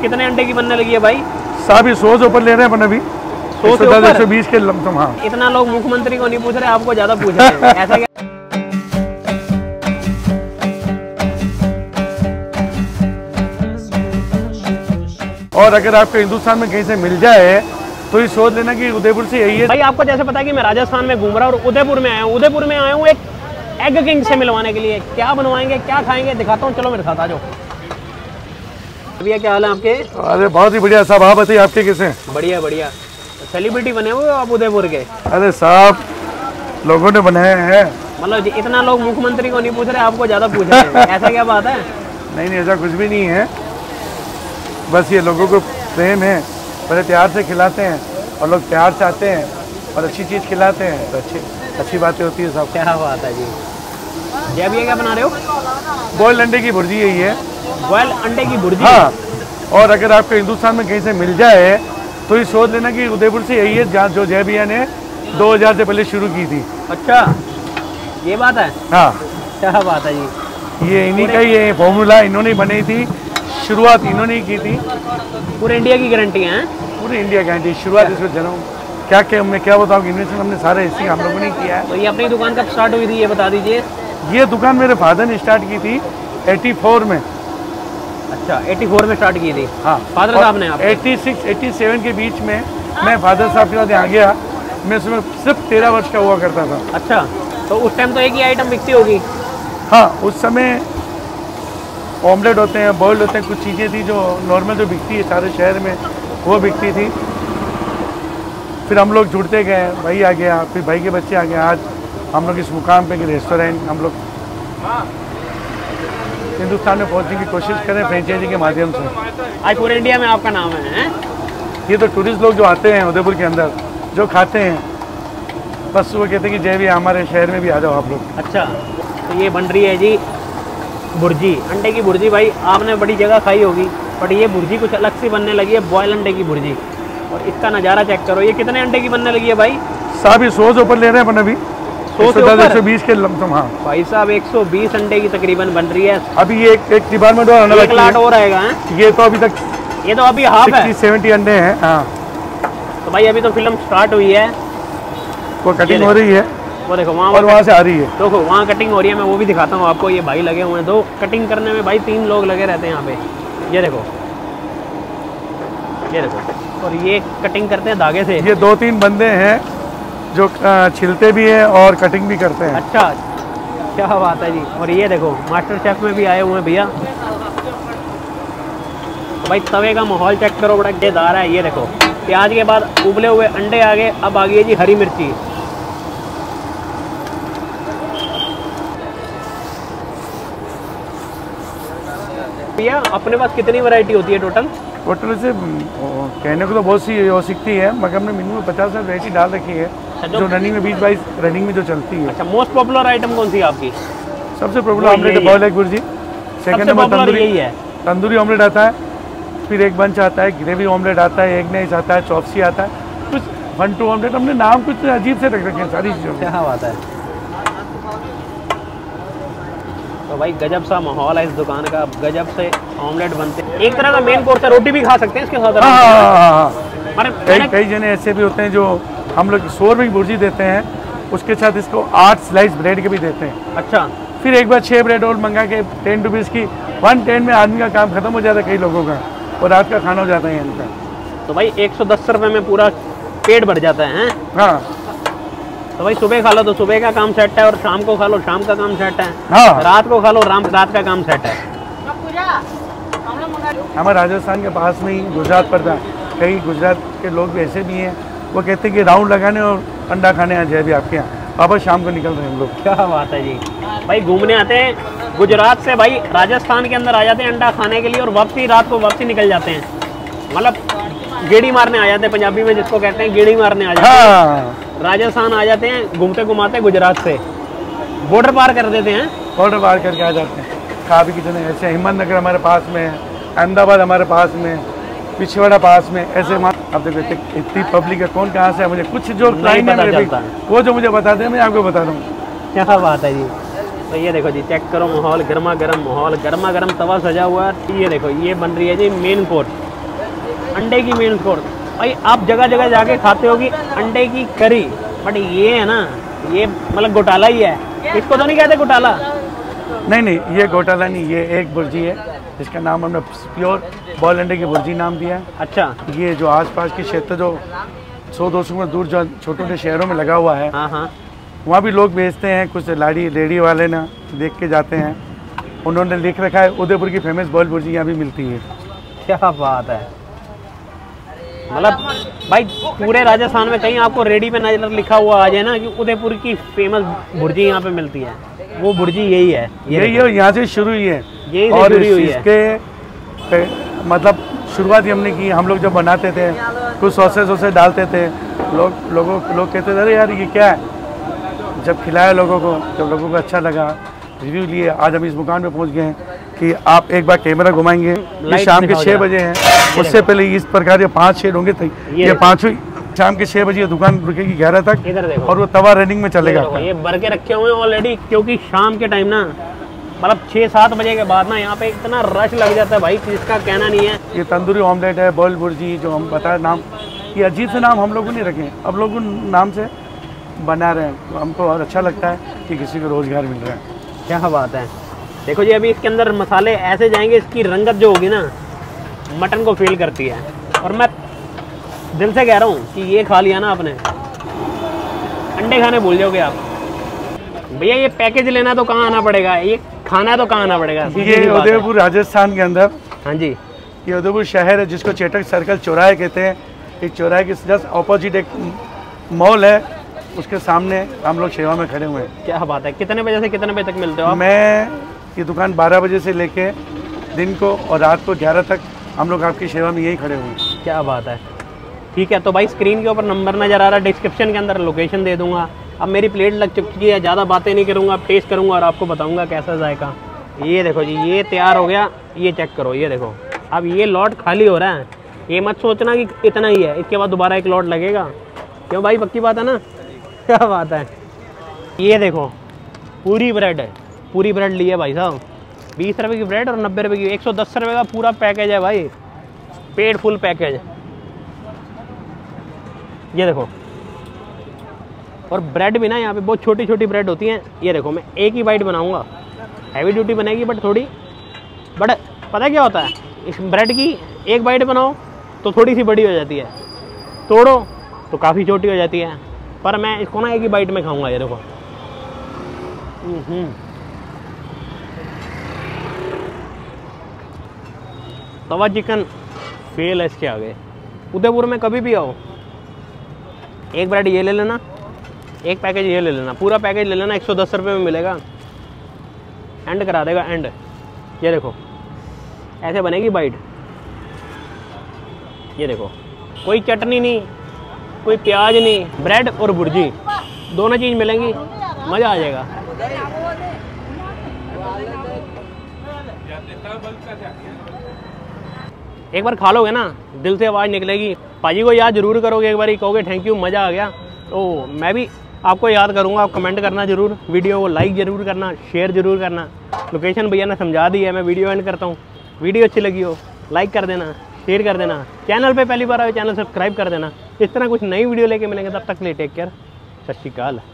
कितने अंडे की बनने लगी है भाई? साहब 100 से ऊपर ले रहे हैं अपन अभी, 100 से ऊपर 120 के लमसम। हाँ, इतना लोग मुख्यमंत्री को नहीं पूछ रहे, आपको ज्यादा पूछ रहे हैं, ऐसा क्या? और अगर आपको हिंदुस्तान में कहीं से मिल जाए तो ये सोच लेना कि उदयपुर से यही है। भाई आपको जैसे पता है कि मैं राजस्थान में घूम रहा हूँ और उदयपुर में आया हूँ। उदयपुर में आया हूँ एक एग किंग से मिलवाने के लिए। क्या बनवाएंगे, क्या खाएंगे, दिखाता हूँ, चलो मेरे साथ आ जाओ। भैया क्या हाल है आपके? अरे बहुत ही बढ़िया साहब, आप बताइए आपके कैसे? बढ़िया बढ़िया। सेलिब्रिटी बने हुए आप उदयपुर के? अरे साहब लोगों ने बनाए हैं। मतलब इतना लोग मुख्यमंत्री को नहीं पूछ रहे, आपको ज्यादा पूछ रहे हैं, ऐसा क्या बात है? नहीं ऐसा कुछ भी नहीं है, बस ये लोगों को प्रेम है, बड़े प्यार से खिलाते हैं और लोग प्यार से आते हैं और अच्छी चीज़ खिलाते हैं तो अच्छी बातें होती है साहब। क्या बात है जी। जय भैया क्या बना रहे हो? बॉयल अंडे की भुर्जी यही है। बॉयल अंडे की भुर्जी? हाँ, और अगर आपको हिंदुस्तान में कहीं से मिल जाए तो ये सोच लेना कि उदयपुर से यही है जहाँ जो जय भैया ने 2000 से पहले शुरू की थी। अच्छा ये बात है? हाँ क्या बात है जी। ये इन्हीं का ही फॉर्मूला, इन्होंने बनाई थी, शुरुआत इन्होंने ही की थी। पूरे इंडिया की गारंटी है? पूरी इंडिया की गारंटी, शुरुआत इसको जन्म क्या मैं क्या बताऊँ, इन्वेस्टमेंट हमने सारे इसी हम लोगों ने किया है। तो ये अपनी दुकान कब स्टार्ट हुई थी ये बता दीजिए। ये दुकान मेरे फादर ने स्टार्ट की थी 84 में। अच्छा 84 में स्टार्ट की थी? हाँ फादर साहब ने? 86 87 के बीच में मैं फादर साहब के साथ यहाँ गया, मैं उसमें सिर्फ 13 वर्ष का हुआ करता था। अच्छा तो उस टाइम तो एक ही आइटम बिकती होगी? हाँ उस समय ऑमलेट होते हैं, बॉइल्ड होते हैं, कुछ चीज़ें थी जो नॉर्मल जो बिकती है सारे शहर में वो बिकती थी। फिर हम लोग जुड़ते गए, भाई आ गया, फिर भाई के बच्चे आ गए, आज हम लोग इस मुकाम पे कि रेस्टोरेंट हम लोग हिंदुस्तान में पहुंचने की कोशिश करें फ्रेंचाइजी के माध्यम से। आज पूरे इंडिया में आपका नाम है? ये तो टूरिस्ट लोग जो आते हैं उदयपुर के अंदर जो खाते हैं, बस वो कहते हैं कि जय भैया हमारे शहर में भी आ जाओ आप लोग। अच्छा तो ये बन रही है जी भुर्जी, अंडे की भुर्जी। भाई आपने बड़ी जगह खाई होगी बट ये भुर्जी कुछ अलग सी बनने लगी है, बॉयल अंडे की भुर्जी। और इसका नज़ारा चेक करो, ये कितने अंडे की बनने लगी है भाई? साहब 100 से ऊपर ले रहे हैं अपन अभी, 120 के लमसम। हाँ भाई साहब 120 अंडे की तकरीबन बन रही है अभी। ये एक डिपार्टमेंट और आने वाला लाट और आएगा। ये तो अभी तक ये तो अभी हाफ है, 60-70 अंडे हैं। हाँ तो भाई अभी तो फिल्म स्टार्ट हुई है, वो कटिंग हो रही है, वो देखो और वहाँ से आ रही है। देखो वहाँ कटिंग हो रही है, मैं वो भी दिखाता हूँ आपको। ये भाई लगे हुए हैं, दो कटिंग करने में भाई 3 लोग लगे रहते हैं यहाँ पे। ये देखो ये देखो, और ये कटिंग करते हैं धागे से। ये 2-3 बंदे हैं जो छिलते भी हैं और कटिंग भी करते हैं। अच्छा क्या बात है जी। और ये देखो मास्टर शेफ में भी आए हुए हैं भैया। भाई तवे का माहौल चेक करो, बड़ा मजेदार है। ये देखो प्याज के बाद उबले हुए अंडे आ गए, अब आ गई है जी हरी मिर्ची। भैया अपने पास कितनी वैरायटी होती है टोटल? टोटल से कहने को तो बहुत सी हो सकती है, मगर हमने मिनिमम 50 वैरायटी डाल रखी है। अच्छा, जो रनिंग में 20-22 रनिंग में जो चलती है। अच्छा मोस्ट पॉपुलर आइटम कौन सी है आपकी? सबसे पॉपुलर ऑमलेट है, बॉयल एग भुर्जी। सेकंड नंबर तंदूरी, यही है तंदूरी ऑमलेट आता है, फिर एक बंच आता है, ग्रेवी ऑमलेट आता है, एग नाइस आता है, चॉप्सी आता है, कुछ 1-2 ऑमलेट। हमने नाम कुछ अजीब से रख रखे हैं सारी चीज़ों। क्या बात है। तो भाई गजब सा माहौल है इस दुकान का, गजब से ऑमलेट बनते हैं। एक तरह का मेन कोर्स है, रोटी भी खा सकते हैं इसके साथ। हाँ, कई जने ऐसे भी होते हैं जो हम लोग 100 रुपये की भुर्जी देते हैं, उसके साथ इसको 8 स्लाइस ब्रेड के भी देते हैं। अच्छा फिर एक बार 6 ब्रेड रोल मंगा के 10 रुपीज़ की 110 में आदमी का काम खत्म हो जाता है कई लोगों का, और रात का खाना हो जाता है इनका। तो भाई 110 रुपये में पूरा पेट भर जाता है। हाँ तो भाई सुबह खा लो तो सुबह का काम सेट है, और शाम को खा लो शाम का काम सेट है। हाँ रात को खा लो रात का काम सेट है। हमारे राजस्थान के पास में ही गुजरात पड़ता है, कई गुजरात के लोग भी ऐसे भी हैं, वो कहते हैं कि राउंड लगाने और अंडा खाने आ जाए भी आपके यहाँ, वापस शाम को निकल रहे हैं हम लोग। क्या बात है जी। भाई घूमने आते हैं गुजरात से, भाई राजस्थान के अंदर आ जाते हैं अंडा खाने के लिए, और वापसी रात को वापसी निकल जाते हैं। मतलब गेड़ी मारने आ जाते हैं, पंजाबी में जिसको कहते हैं गेड़ी मारने आ जाते हैं। हाँ राजस्थान आ जाते हैं घूमते घुमाते गुजरात से, बॉर्डर पार कर देते हैं, बॉर्डर पार करके आ जाते हैं। काफ़ी कितने ऐसे, हिम्मतनगर हमारे पास में है, अहमदाबाद हमारे पास में, पिछवाड़ा पास में, ऐसे अब देखो इतनी पब्लिक है, कौन कहाँ से है मुझे कुछ जो क्लाइंट है मेरे भी, वो जो मुझे बताते हैं मैं आपको बता दूँ। क्या बात है जी। तो ये देखो जी चेक करो माहौल, गर्मा गर्म माहौल, गर्मा गर्म तवा सजा हुआ है। ये देखो ये बन रही है जी मेन कोर्स। अंडे की मेन कोर्स। भाई आप जगह जगह जाके खाते हो कि अंडे की करी, बट ये है ना, ये मतलब घोटाला ही है। इसको तो नहीं कहते घोटाला? नहीं, ये घोटाला नहीं, ये एक भुर्जी है जिसका नाम हमने प्योर बॉयल अंडे की भुर्जी नाम दिया है। अच्छा। ये जो आसपास के क्षेत्र जो 100-200 में दूर जो छोटे छोटे शहरों में लगा हुआ है, हाँ, वहाँ भी लोग बेचते हैं। कुछ रेडी वाले ना देख के जाते हैं, उन्होंने लिख रखा है उदयपुर की फेमस बॉयल भुर्जी यहाँ भी मिलती है। क्या बात है। मतलब भाई पूरे राजस्थान में कहीं आपको रेडी पे नजर लिखा हुआ आ जाए ना कि उदयपुर की फेमस भुर्जी यहाँ पे मिलती है, वो भुर्जी यही है। यही है, यहाँ से शुरू ही है। यही और शुरू हुई है। इसके मतलब शुरुआत ही हमने की। हम लोग जब बनाते थे कुछ सॉसेस डालते थे, लोग कहते थे अरे यार ये क्या है। जब खिलाया लोगों को, जब लोगों को अच्छा लगा, रिव्यू लिए, आज हम इस मुकाम पे पहुंच गए हैं कि आप एक बार कैमरा घुमाएंगे। ये शाम के 6 बजे हैं, उससे पहले इस प्रकार के 5-6 होंगे थे। ये 5वीं शाम के 6 बजे दुकान रुकेगी 11 तक। इधर देखो, और वो तवा रनिंग में चलेगा। ये भर के रखे हुए हैं ऑलरेडी, क्योंकि शाम के टाइम ना मतलब 6-7 बजे के बाद ना यहाँ पे इतना रश लग जाता है भाई, जिसका कहना नहीं है। ये तंदूरी ऑमलेट है, बॉयल भुर्जी, जो हम बताए नाम, ये अजीब से नाम हम लोगों ने रखे, अब लोग नाम से बना रहे हैं। तो हमको और अच्छा लगता है कि किसी को रोजगार मिल रहा है। क्या बात है। देखो जी, अभी इसके अंदर मसाले ऐसे जाएंगे, इसकी रंगत जो होगी ना मटन को फील करती है। और मैं दिल से कह रहा हूँ कि ये खा लिया ना आपने, अंडे खाने भूल जाओगे आप। भैया ये पैकेज लेना तो कहाँ आना पड़ेगा, ये खाना तो कहाँ आना पड़ेगा? ये उदयपुर राजस्थान के अंदर, हाँ जी, ये उदयपुर शहर है जिसको चेटक सर्कल चौराहे कहते हैं। इस चौराहे के जस्ट ऑपोजिट एक मॉल है, उसके सामने हम लोग सेवा में खड़े हुए हैं। क्या बात है। कितने बजे से कितने बजे तक मिलते हो आप? मैं ये दुकान 12 बजे से लेके दिन को और रात को 11 तक हम लोग आपकी सेवा में यही खड़े हुए हैं। क्या बात है। ठीक है, तो भाई स्क्रीन के ऊपर नंबर नज़र आ रहा है, डिस्क्रिप्शन के अंदर लोकेशन दे दूंगा। अब मेरी प्लेट लग चुकी है, ज़्यादा बातें नहीं करूँगा, अब टेस्ट करूँगा और आपको बताऊँगा कैसा जाएगा। ये देखो जी, ये तैयार हो गया, ये चेक करो, ये देखो। अब ये लॉट खाली हो रहा है, ये मत सोचना कि इतना ही है, इसके बाद दोबारा एक लॉट लगेगा। क्यों भाई, पक्की बात है ना? क्या बात है। ये देखो पूरी ब्रेड है, पूरी ब्रेड ली है भाई साहब, 20 रुपये की ब्रेड और 90 रुपये की, 110 रुपये का पूरा पैकेज है भाई, पेड फुल पैकेज। ये देखो, और ब्रेड भी ना यहाँ पे बहुत छोटी छोटी ब्रेड होती हैं। ये देखो, मैं एक ही बाइट बनाऊंगा, हैवी ड्यूटी बनेगी बट थोड़ी, बट पता क्या होता है, इस ब्रेड की एक बाइट बनाओ तो थोड़ी सी बड़ी हो जाती है, तोड़ो तो काफ़ी छोटी हो जाती है। पर मैं इसको ना एक ही बाइट में खाऊंगा। ये देखो, तवा चिकन फेल है इसके आगे। उदयपुर में कभी भी आओ, एक ब्रेड ये ले लेना, एक पैकेज ये ले लेना, पूरा पैकेज ले लेना, 110 रुपये में मिलेगा, एंड करा देगा एंड। ये देखो ऐसे बनेगी बाइट। ये देखो, कोई चटनी नहीं, कोई प्याज नहीं, ब्रेड और भुर्जी दोनों चीज़ मिलेंगी, मज़ा आ जाएगा। एक बार खा लोगे ना, दिल से आवाज़ निकलेगी। पाजी को याद जरूर करोगे, एक बार कहोगे थैंक यू, मज़ा आ गया। तो मैं भी आपको याद करूँगा, आप कमेंट करना जरूर, वीडियो को लाइक ज़रूर करना, शेयर ज़रूर करना। लोकेशन भैया ने समझा दी है, मैं वीडियो एंड करता हूँ। वीडियो अच्छी लगी हो लाइक कर देना, शेयर कर देना, चैनल पे पहली बार आए चैनल सब्सक्राइब कर देना। इस तरह कुछ नई वीडियो लेके मिलेंगे, तब तक के लिए टेक केयर, सत श्री अकाल।